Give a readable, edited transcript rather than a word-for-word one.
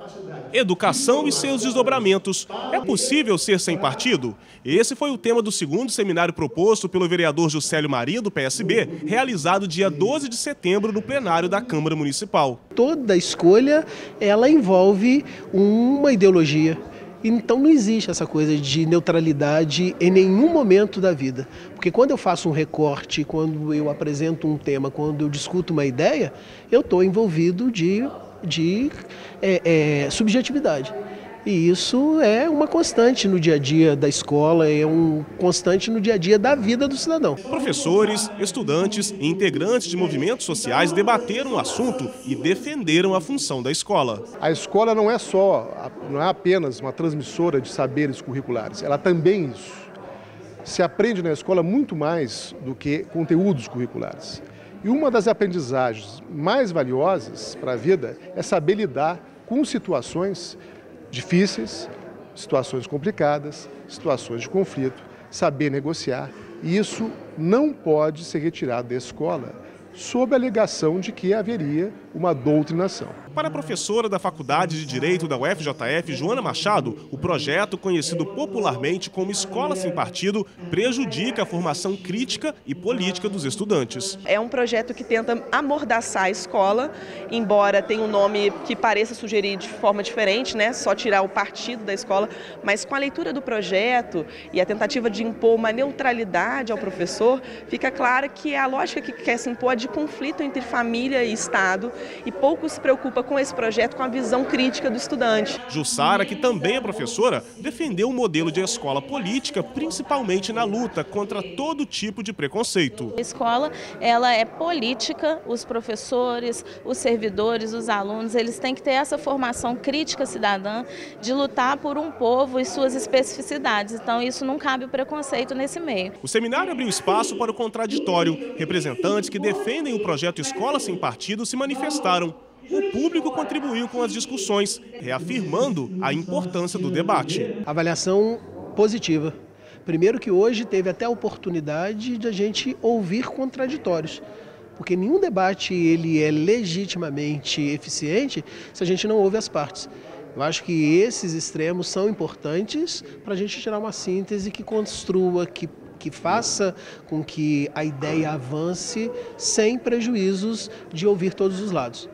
Educação e seus desdobramentos. É possível ser sem partido? Esse foi o tema do segundo seminário proposto pelo vereador Juscelio Maria, do PSB, realizado dia 12 de setembro no plenário da Câmara Municipal. Toda escolha, ela envolve uma ideologia. Então não existe essa coisa de neutralidade em nenhum momento da vida. Porque quando eu faço um recorte, quando eu apresento um tema, quando eu discuto uma ideia, eu estou envolvido de subjetividade. E isso é uma constante no dia a dia da escola, é um constante no dia a dia da vida do cidadão. Professores, estudantes e integrantes de movimentos sociais debateram o assunto e defenderam a função da escola. A escola não é apenas uma transmissora de saberes curriculares, ela também é isso. Se aprende na escola muito mais do que conteúdos curriculares. E uma das aprendizagens mais valiosas para a vida é saber lidar com situações difíceis, situações complicadas, situações de conflito, saber negociar. E isso não pode ser retirado da escola sob a alegação de que haveria uma doutrinação. Para a professora da Faculdade de Direito da UFJF, Joana Machado, o projeto, conhecido popularmente como Escola Sem Partido, prejudica a formação crítica e política dos estudantes. É um projeto que tenta amordaçar a escola, embora tenha um nome que pareça sugerir de forma diferente, né? Só tirar o partido da escola, mas com a leitura do projeto e a tentativa de impor uma neutralidade ao professor, fica claro que a lógica que quer se impor é de conflito entre família e Estado e pouco se preocupa com esse projeto, com a visão crítica do estudante. Jussara, que também é professora, defendeu um modelo de escola política, principalmente na luta contra todo tipo de preconceito. A escola, ela é política, os professores, os servidores, os alunos, eles têm que ter essa formação crítica cidadã de lutar por um povo e suas especificidades. Então isso não cabe o preconceito nesse meio. O seminário abriu espaço para o contraditório. Representantes que defendem o projeto Escola Sem Partido se manifestaram. O público contribuiu com as discussões, reafirmando a importância do debate. Avaliação positiva. Primeiro que hoje teve até a oportunidade de a gente ouvir contraditórios. Porque nenhum debate ele é legitimamente eficiente se a gente não ouve as partes. Eu acho que esses extremos são importantes para a gente tirar uma síntese que construa, que faça com que a ideia avance sem prejuízos de ouvir todos os lados.